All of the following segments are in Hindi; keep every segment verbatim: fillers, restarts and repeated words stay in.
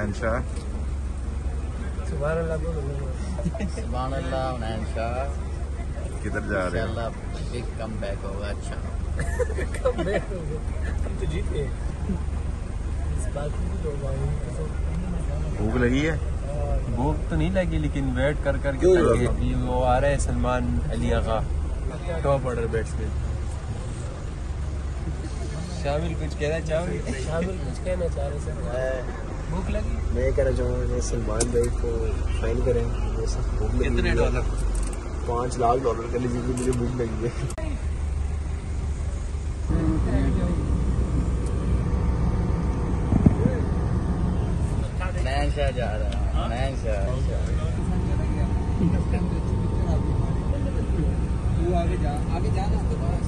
उनैन शाह। सुभान अल्लाह सुभान अल्लाह उनैन शाह। किधर जा रहे हो? बिग कम बैक होगा। अच्छा कम बैक होगा, हम तो जीत गए। इस बात की तो भूख लगी है? भूख तो नहीं लगी, लेकिन वेट कर कर के अभी वो आ रहे हैं Salman Ali Agha, top order batsman. शामिल कुछ कहना चाहोगे? शामिल कुछ कहना चाह रहे सर? भूख लगी? मैं कहना चाहूँगा सलमान भाई को फाइन करें। कितने डॉलर? पाँच लाख डॉलर के लिए मुझे भूख लगी है। उनैन शाह जा रहा है। उनैन शाह तू आगे जा, आगे जा ना।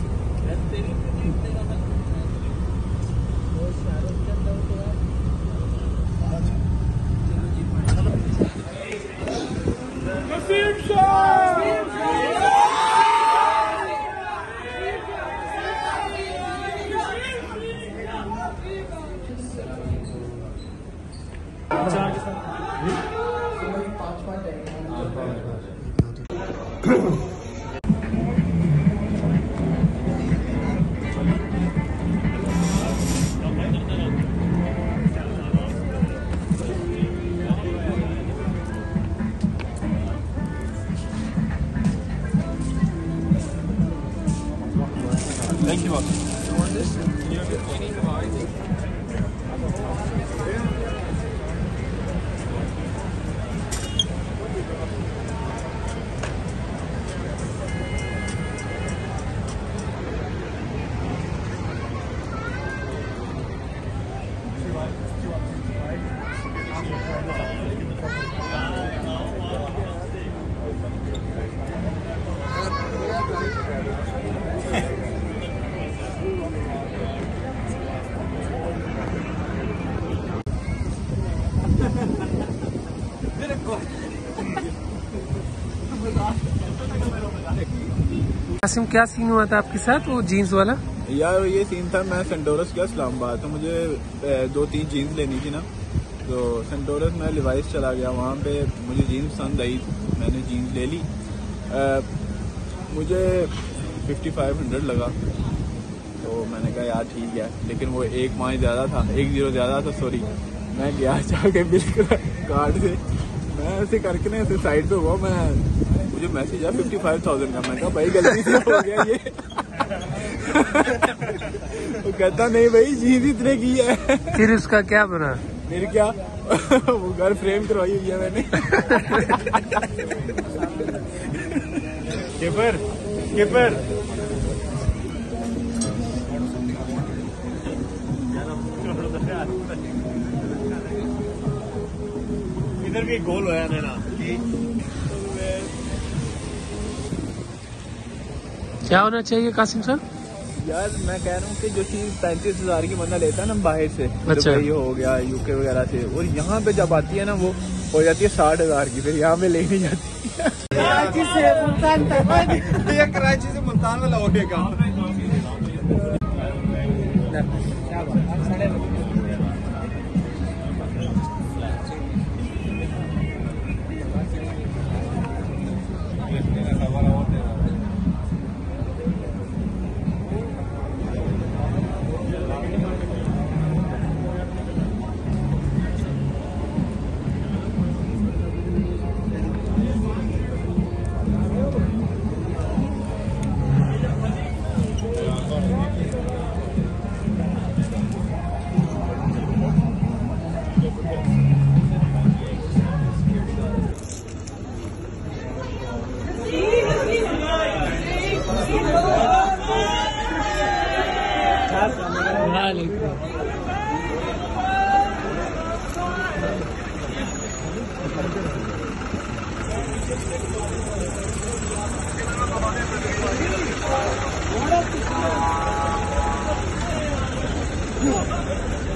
Naseem Shah Thank you. You want this? Qasim, क्या सीन हुआ था आपके साथ वो जीन्स वाला? यार ये सीन था, मैं सेंटोरस गया इस्लामाबाद, तो मुझे दो तीन जीन्स लेनी थी ना, तो सेंटोरस में लिवाइस चला गया। वहाँ पे मुझे जीन्स पसंद आई, मैंने जीन्स ले ली। आ, मुझे फिफ्टी फाइव हंड्रेड लगा, तो मैंने कहा यार ठीक है, लेकिन वो एक माह ज़्यादा था, एक जीरो ज़्यादा था, सॉरी। मैं गया जाके बिल कार्ड से, मैं ऐसे करके ना ऐसे साइड पे हुआ, मैं मुझे मैसेज आया फिफ्टी फाइव थाउजेंड का। मैं कहा भाई गलती से हो गया ये। वो कहता नहीं भाई जीन्स इतने की है। फिर उसका क्या बना? फिर क्या वो घर फ्रेम करवाई हुई है मैंने। कीपर कीपर इधर भी गोल होया ना। क्या होना चाहिए कासिम साहब? यार मैं कह रहा हूँ कि जो चीज पैंतीस हजार की बंदा लेता है ना बाहर से, अच्छा, दुबई हो गया, यूके वगैरह से, और यहाँ पे जब आती है ना वो हो जाती है साठ हजार की, फिर यहाँ पे ले नहीं जाती। कराची से मुल्तान तक, ये कराची से मुल्तान वाला हो गया। What?